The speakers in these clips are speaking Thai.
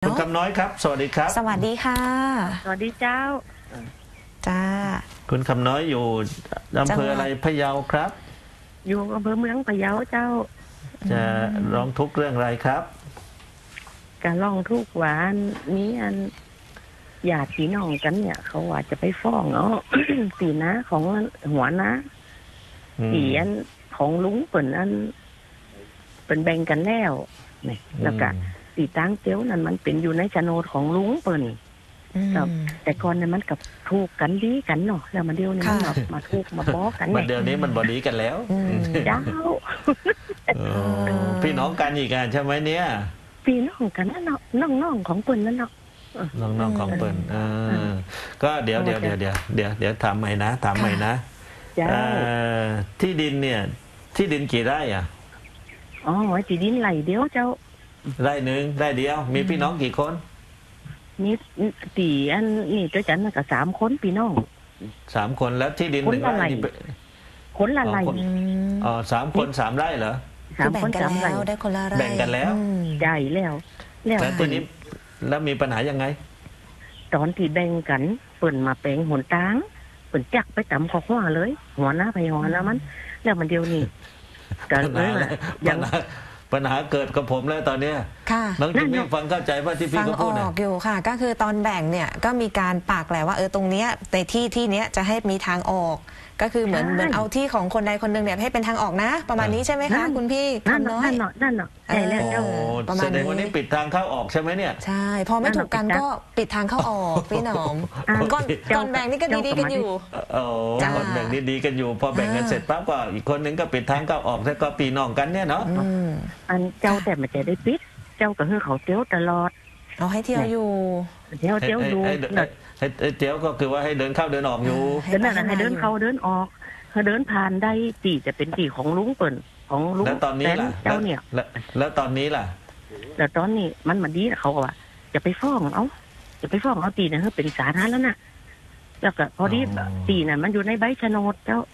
คุณคำน้อยครับสวัสดีครับสวัสดีค่ะสวัสดีเจ้าจ้าคุณคำน้อยอยู่อำเภออะไรพะเยาครับอยู่อำเภอเมืองพะเยาเจ้าจะร้องทุกข์เรื่องอะไรครับการร้องทุกข์หวานนี้อันญาติพี่น้องกันเนี่ยเขาว่าจะไปฟ้องเอา ตีน้าของหัวน้าตีอันของลุงเปิ่นอันเป็นแบ่งกันแล้วเนี่ยแล้วก็ตีตั้งเตี้ยวนั่นมันเป็นอยู่ในโฉนดของลุงเปิ่นแต่ก่อนเนี่ยมันกับถูกกันดีกันเนาะแล้วมาเดียวนี้มันมาถูกมาบอกกันเนี่ยเดี๋ยวนี้มันบอดีกันแล้วเจ้าพี่น้องกันอีกอ่ะใช่ไหมเนี่ยพี่น้องกันนั่นเนาะน้องของเปิ่นนั่นเนาะน้องของเปิ่นก็เดี๋ยวถามใหม่นะที่ดินเนี่ยที่ดินกี่ไร่อ่ะอ๋อที่ดินไร่เดียวเจ้าไร่หนึ่งไร่เดียวมีพี่น้องกี่คนนี่ตีอันนี่เจ้าจันกับ3 คนพี่น้อง 3 คนแล้วที่ดิน1 ไร่นี่คนละไร่ 3 คน 3 ไร่เหรอ 3 คน 3 ไร่ได้คนละไร่แบ่งกันแล้วใช่แล้วทีนี้แล้วมีปัญหายังไงตอนที่แบ่งกันเปิ่นมาแปลงหนทางเปิ่นจักไปตำข้อหัวเลยหัวหน้าไปหัวหน้ามันแล้วมันเดียวนี่กันเลยปัญหาเกิดกับผมแล้วตอนนี้น้องจิมมี่ฟังเข้าใจว่าที่พี่ก็พูดออกอยู่ค่ะก็คือตอนแบ่งเนี่ยก็มีการปากแหละว่าตรงเนี้ยในที่เนี้ยจะให้มีทางออกก็คือเหมือนเอาที่ของคนใดคนหนึ่งเนี่ยให้เป็นทางออกนะประมาณนี้ใช่ไหมคะคุณพี่คำน้อยนั่นเนาะใช่แล้วแสดงว่านี้ปิดทางเข้าออกใช่ไหมเนี่ยใช่พอไม่ถูกกันก็ปิดทางเข้าออกพี่หนอมก่อนแบ่งนี่ก็ดีกันอยู่ก่อนแบ่งนี่ดีกันอยู่พอแบ่งกันเสร็จปั๊บก็อีกคนนึงก็ปิดทางเข้าออกแล้วก็ปีน้องกันเนี่ยเนาะอันเจ้าแต่มันจะได้ปิดเจ้าก็คือเขาเตี้ยวตลอดเอาให้เที่ยวอยู่เที่ยวดูให้เตี้ยวก็คือว่าให้เดินเข้าเดินออกอยู่นั่นแหละให้เดินเข้าเดินออกเขาเดินผ่านได้ตีจะเป็นตีของลุงเปิ่นของลุงแล้วตอนนี้ล่ะเจ้าเนี่ยแล้วตอนนี้ล่ะแล้วตอนนี้มันมาดีเขาว่าจะไปฟ้องเอาตีนะเป็นสาธารณะแล้วนะแล้วก็พอดีตีน่ะมันอยู่ในใบโฉนดเจ้า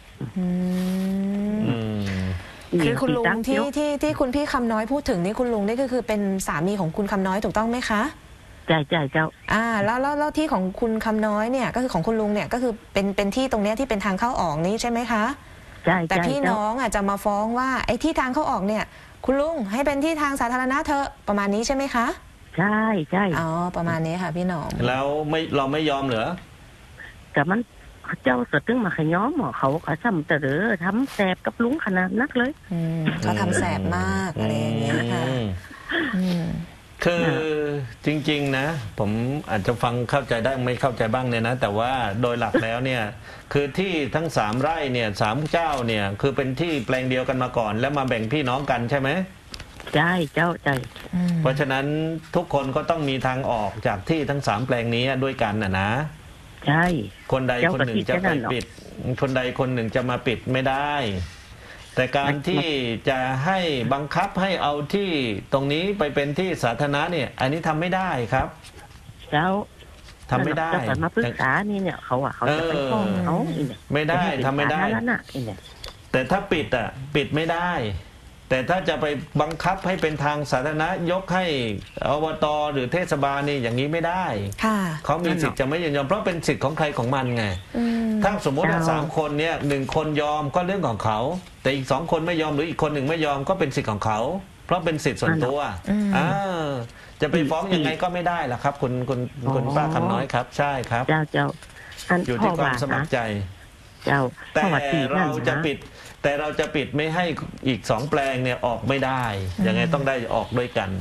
คือคุณลุงที่คุณพี่คำน้อยพูดถึงนี่คุณลุงนี่ก็คือเป็นสามีของคุณคำน้อยถูกต้องไหมคะใช่เจ้าแล้วที่ของคุณคำน้อยเนี่ยก็คือของคุณลุงเนี่ยก็คือเป็นที่ตรงเนี้ยที่เป็นทางเข้าออกนี้ใช่ไหมคะใช่แต่พี่น้องจะมาฟ้องว่าไอ้ที่ทางเข้าออกเนี่ยคุณลุงให้เป็นที่ทางสาธารณะเถอะประมาณนี้ใช่ไหมคะใช่อ๋อประมาณนี้ค่ะพี่น้องแล้วเราไม่ยอมเหรอแต่มันเจ้าสตึงมาขย้อมเขาทำแต่เด้อทำแสบกับลุงขนาดนักเลยเขาทำแสบมากอะไรอย่างเงี้ยค่ะคือจริงๆนะผมอาจจะฟังเข้าใจได้ไม่เข้าใจบ้างเนี่ยนะแต่ว่าโดยหลักแล้วเนี่ยคือที่ทั้ง3 ไร่เนี่ย3 เจ้าเนี่ยคือเป็นที่แปลงเดียวกันมาก่อนแล้วมาแบ่งพี่น้องกันใช่ไหมใช่เจ้าใจเพราะฉะนั้นทุกคนก็ต้องมีทางออกจากที่ทั้ง3 แปลงนี้ด้วยกันนะใช่คนใดคนหนึ่งจะไปปิดคนใดคนหนึ่งจะมาปิดไม่ได้แต่การที่จะให้บังคับให้เอาที่ตรงนี้ไปเป็นที่สาธารณะเนี่ยอันนี้ทำไม่ได้ครับแล้วทำไม่ได้แต่มาปรึกษานี่เนี่ยเขาจะไปฟ้องเขาไม่ได้ทำไม่ได้แต่ถ้าปิดไม่ได้แต่ถ้าจะไปบังคับให้เป็นทางสาธารณะยกให้อบต.หรือเทศบาลนี่อย่างนี้ไม่ได้เขามีสิทธิ์จะไม่ยินยอมเพราะเป็นสิทธิ์ของใครของมันไงถ้าสมมติว่า3 คนเนี่ย1 คนยอมก็เรื่องของเขาแต่อีก2 คนไม่ยอมหรืออีกคนหนึ่งไม่ยอมก็เป็นสิทธิ์ของเขาเพราะเป็นสิทธิ์ส่วนตัวจะไปฟ้องยังไงก็ไม่ได้ล่ะครับคุณป้าคำน้อยครับใช่ครับเจ้าอยู่ที่ความสมัครใจแต่เราจะปิดไม่ให้อีก2 แปลงเนี่ยออกไม่ได้ยังไงต้องได้ออกด้วยกัน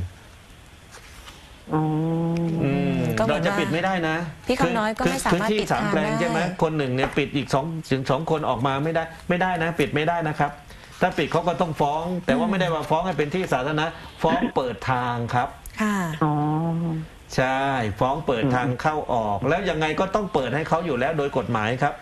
เราจะปิดไม่ได้นะพี่คำน้อยก็ไม่สามารถปิดทางได้ 3 แปลงใช่ไหมคนหนึ่งเนี่ยปิดอีก2 คนออกมาไม่ได้นะปิดไม่ได้นะครับถ้าปิดเขาก็ต้องฟ้องแต่ว่าไม่ได้ว่าฟ้องให้เป็นที่สาธารณะฟ้องเปิดทางครับค่ะใช่ฟ้องเปิดทางเข้าออกแล้วยังไงก็ต้องเปิดให้เขาอยู่แล้วโดยกฎหมายครับ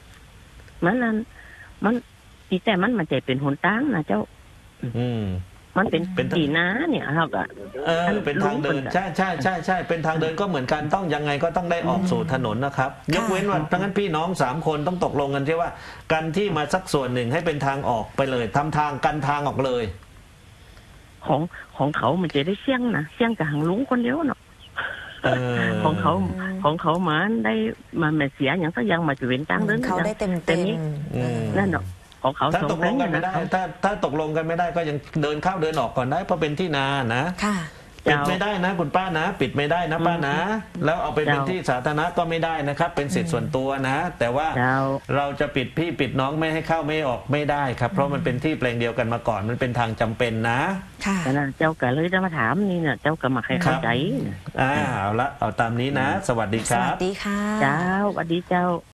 มันแต่มันจะเป็นหนทางนะเจ้ามันเป็นตีน้าเนี่ยครับเป็นทางเดินใช่เป็นทางเดินก็เหมือนกันต้องยังไงก็ต้องได้ออกสู่ถนนนะครับยกเว้นว่าทั้งนั้นพี่น้อง3 คนต้องตกลงกันใช่ว่ากันที่มาสักส่วนหนึ่งให้เป็นทางออกไปเลยทำทางกันทางออกเลยของเขามันจะได้เสี่ยงกับหางลุงคนเดียวเนาะเออของเขามาได้มาไม่เสียอย่างสักอย่างมาจะเว้นกลางเดินเขาได้เต็มแต่เต็มนี้นั่นเนาะของเขาถ้าสองตกลงกันไม่ได้ ถ้าตกลงกันไม่ได้ก็ยังเดินเข้าเดินออกก่อนได้เพราะเป็นที่นานะค่ะปิดไม่ได้นะคุณป้านะ ปิดไม่ได้นะป้านะ แล้วเอาไปเป็นเจ้าที่สาธารณะก็ไม่ได้นะครับ เป็นสิทธิส่วนตัวนะ แต่ว่าเจ้าเราจะปิดพี่ปิดน้องไม่ให้เข้าไม่ออกไม่ได้ครับ เพราะมันเป็นที่แปลงเดียวกันมาก่อนมันเป็นทางจำเป็นนะค่ะแต่นะเจ้าก็เลยจะมาถามนี่เนี่ยเจ้าก็มาให้เข้าใจนะเอาตามนี้นะ สวัสดีคสรัวับสดีค่ะเจ้าสวัสดีเจ้า